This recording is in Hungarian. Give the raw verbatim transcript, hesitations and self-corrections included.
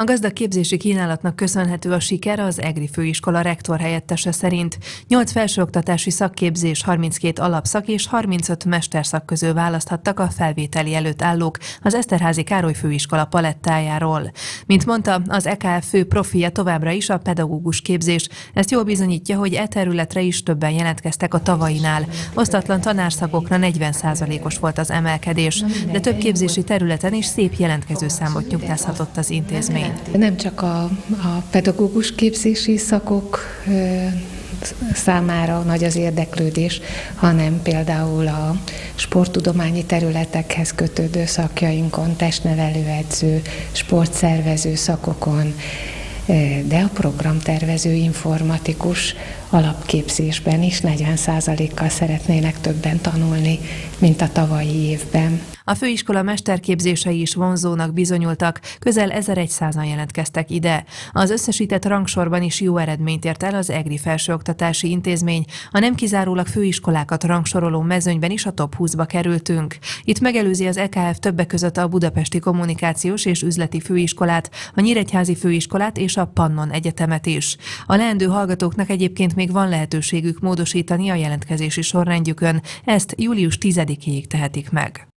A gazdag képzési kínálatnak köszönhető a siker az EGRI főiskola rektor helyettese szerint. nyolc felsőoktatási szakképzés, harminckét alapszak és harmincöt mesterszak közül választhattak a felvételi előtt állók az Eszterházy Károly főiskola palettájáról. Mint mondta, az é ká ef fő profilja továbbra is a pedagógus képzés. Ezt jól bizonyítja, hogy e területre is többen jelentkeztek a tavainál. Osztatlan tanárszakokra negyven százalékos volt az emelkedés, de több képzési területen is szép jelentkező számot nyugtázhatott az intézmény. Nem csak a, a pedagógus képzési szakok számára nagy az érdeklődés, hanem például a sporttudományi területekhez kötődő szakjainkon, testnevelőedző, sportszervező szakokon, de a programtervező, informatikus alapképzésben is negyven százalékkal szeretnének többen tanulni, mint a tavalyi évben. A főiskola mesterképzései is vonzónak bizonyultak, közel ezerszázan jelentkeztek ide. Az összesített rangsorban is jó eredményt ért el az EGRI felsőoktatási intézmény. A nem kizárólag főiskolákat rangsoroló mezőnyben is a top húszba kerültünk. Itt megelőzi az é ká ef többek között a Budapesti Kommunikációs és Üzleti Főiskolát, a Nyíregyházi Főiskolát és a Pannon Egyetemet is. A leendő hallgatóknak egyébként még van lehetőségük módosítani a jelentkezési sorrendjükön, ezt július tizedikéig tehetik meg.